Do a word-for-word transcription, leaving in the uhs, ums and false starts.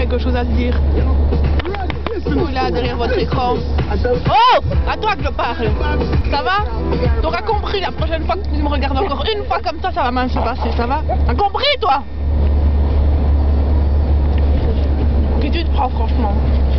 quelque chose à se dire. Vous là derrière votre écran. Oh, à toi que je parle. Ça va? T'auras compris la prochaine fois que tu me regardes encore une fois comme ça, ça va mal se passer, ça va? T'as compris toi? Qui tu te prends franchement?